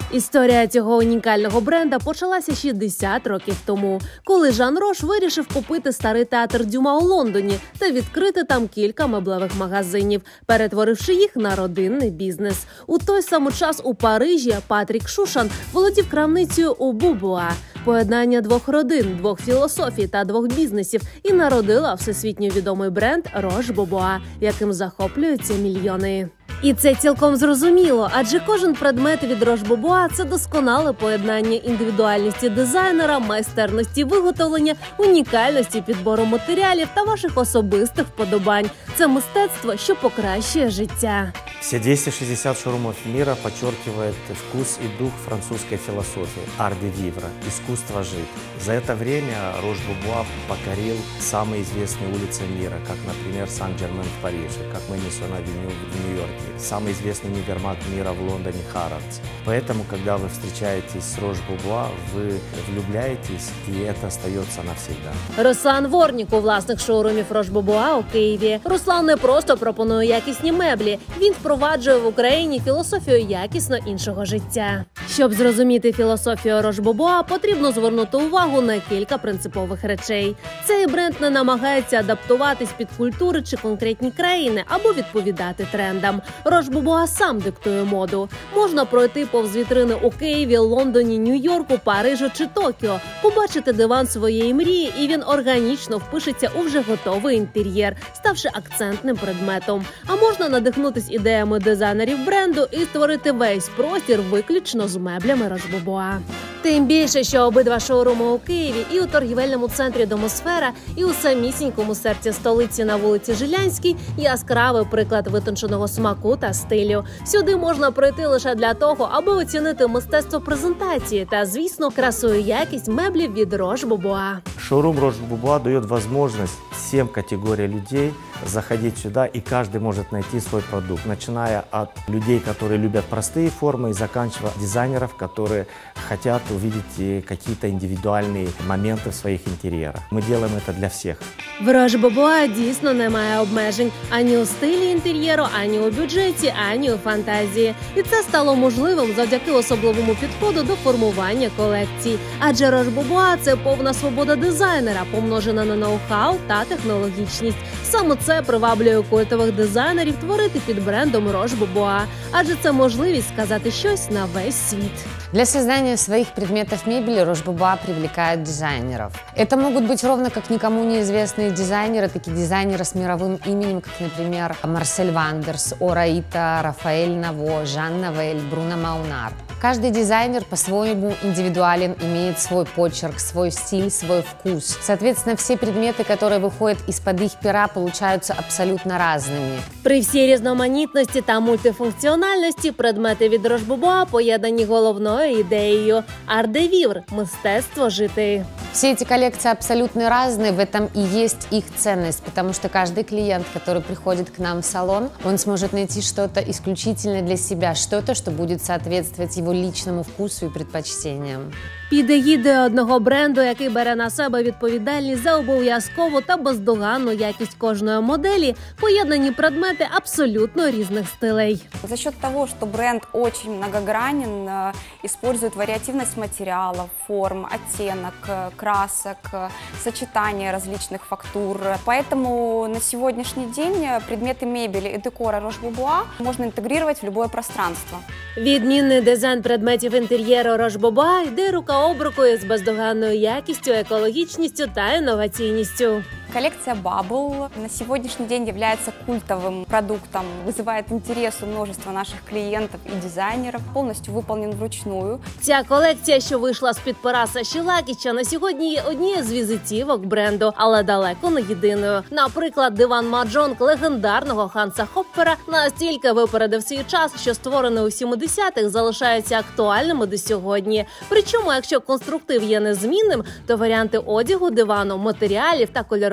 Історія цього унікального бренда почалася 60 років тому, коли Жан Рош вирішив купити старий театр Дюма у Лондоні та відкрити там кілька меблевих магазинів, перетворивши їх на родинний бізнес. У той самий час у Парижі Патрік Шушан володів крамницею у Бубуа. Поєднання двох родин, двох філософій та двох бізнесів і народила всесвітньо відомий бренд Рош Бубуа, яким захоплюються мільйони. І це цілком зрозуміло, адже кожен предмет від Рош Бубуа – це досконале поєднання індивідуальності дизайнера, майстерності виготовлення, унікальності підбору матеріалів та ваших особистих вподобань. Це мистецтво, що покращує життя. Все 260 шоурумов мира подчеркивают вкус и дух французской философии – art de vivre – искусство жить. За это время Рош Бубуа покорил самые известные улицы мира, как, например, Сан-Жермен в Париже, как Мэдисон-авеню в Нью-Йорке, самый известный универмаг мира в Лондоне – Харродс. Поэтому, когда вы встречаетесь с Рош Бубуа, вы влюбляетесь, и это остается навсегда. Руслан Ворнік, власник шоурумів Рош Бубуа у Києві. Руслан не просто пропонує якісні меблі, він впроваджує в Україні філософію якісно іншого життя. Щоб зрозуміти філософію Рош Бубуа, потрібно звернути увагу на кілька принципових речей. Цей бренд не намагається адаптуватись під культури чи конкретні країни або відповідати трендам. Рош Бубуа сам диктує моду. Можна пройти повз вітрини у Києві, Лондоні, Нью-Йорку, Парижу чи Токіо, побачити диван своєї мрії, і він органічно впишеться у вже готовий інтер'єр, ставши акцентним предметом. А можна надихнутись ідеями дизайнерів бренду і створити весь простір виключно з меблями Рош Бубуа. Тим більше, що обидва шоуруми у Києві і у торгівельному центрі «Домосфера», і у самісінькому серці столиці на вулиці Жилянській яскравий приклад витонченого смаку та стилю. Сюди можна прийти лише для того, аби оцінити мистецтво презентації та, звісно, красу і якість меблів від Рош Бубуа. Шоурум Рош Бубуа дает возможность всем категориям людей заходить сюда, и каждый может найти свой продукт, начиная от людей, которые любят простые формы, и заканчивая дизайнеров, которые хотят увидеть какие-то индивидуальные моменты в своих интерьерах. Мы делаем это для всех. В Рош Бубуа дійсно немає обмежень ані у стилі інтер'єру, ані у бюджеті, ані у фантазії. І це стало можливим завдяки особливому підходу до формування колекцій. Адже Рош Бубуа – це повна свобода дизайнера, помножена на ноу-хау та технологічність. Саме це приваблює культових дизайнерів творити під брендом Рош Бубуа. Адже це можливість сказати щось на весь світ. Для создания своих предметов мебели Рош Бубуа привлекает дизайнеров. Это могут быть ровно как никому неизвестные дизайнеры, такие дизайнеры с мировым именем, как, например, Марсель Вандерс, Ораита, Рафаэль Наво, Жан Новель, Бруно Маунар. Каждый дизайнер по-своему индивидуален, имеет свой почерк, свой стиль, свой вкус. Соответственно, все предметы, которые выходят из-под их пера, получаются абсолютно разными. При всій різноманітності та мультифункціональності предмети від Рош Бубуа поєднані головною ідеєю – арт де вівр – мистецтво жити. Все эти коллекции абсолютно разные, в этом и есть их ценность, потому что каждый клиент, который приходит к нам в салон, он сможет найти что-то исключительное для себя, что-то, что будет соответствовать его личному вкусу и предпочтениям. Під егідою одного бренду, який бере на себе відповідальність за обов'язкову та бездоганну якість кожної моделі, поєднані предмети абсолютно різних стилей. За счет того, что бренд очень многогранен, использует вариативность материалов, форм, оттенок, красок, сочетание различных фактур. Поэтому на сегодняшний день предметы мебели и декора Рош Бубуа можно интегрировать в любое пространство. Відмінний дизайн предметів інтер'єру Рош Бубуа йде рука об руку з бездоганною якістю, екологічністю та інноваційністю. Коллекция Bubble на сегодняшний день является культовым продуктом, вызывает интерес у множества наших клиентов и дизайнеров, полностью выполнен вручную. Ця колекція, що вийшла з-під пера Саші Лакіча, на сьогодні є однією з візитівок бренду, але далеко не єдиною. Наприклад, диван Маджонг легендарного Ханса Хоппера настільки випередив свій час, що створений у 70-х залишаються актуальними до сьогодні. Причому, якщо конструктив є незмінним, то варіанти одягу дивану, матеріалів та кольорових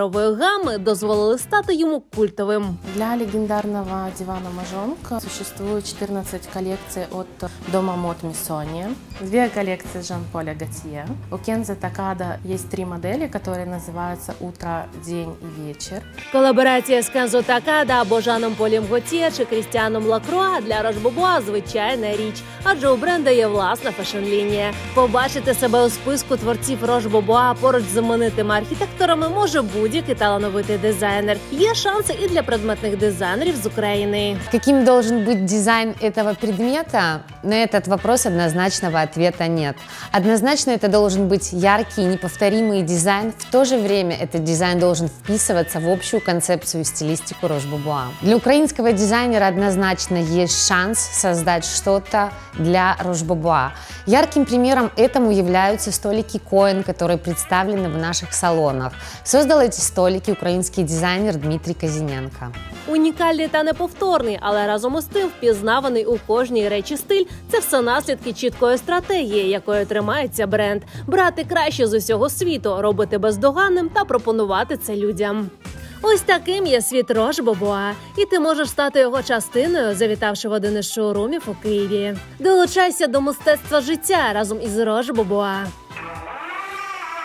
кольорової гами дозволили стати йому культовим. Для легендарного дивана Мажонг существует 14 коллекций от дома мод Missoni, 2 коллекции Жан-Поля Готье. У Кензо Такада есть 3 модели, которые называются «Утро», «День» и «Вечер». Колаборація з Кензо Такада або Жаном Полем Готьє чи Крістіаном Лакруа для Рош Бобуа – звичайна річ, адже у бренда є власна фешн-лінія. Побачити себе у списку творців Рош Бобуа поруч з знаменитими архітекторами може будь-який талановитий дизайнер. Є шанси і для предметних дизайнерів з України. Каким должен быть дизайн этого предмета? На этот вопрос однозначного ответа нет. Однозначно это должен быть яркий, неповторимый дизайн. В то же время этот дизайн должен вписываться в общую концепцию и стилистику Рош Бобуа. Для украинского дизайнера однозначно есть шанс создать что-то для Рош Бобуа. Ярким примером этому являются столики Коэн, которые представлены в наших салонах. Создал эти столики украинский дизайнер Дмитрий Казиненко. Унікальний та неповторний, але разом із тим впізнаваний у кожній речі стиль – це все наслідки чіткої стратегії, якою тримається бренд. Брати краще з усього світу, робити бездоганним та пропонувати це людям. Ось таким є світ Рош Бобуа, і ти можеш стати його частиною, завітавши в один із шоурумів у Києві. Долучайся до мистецтва життя разом із Рош Бобуа.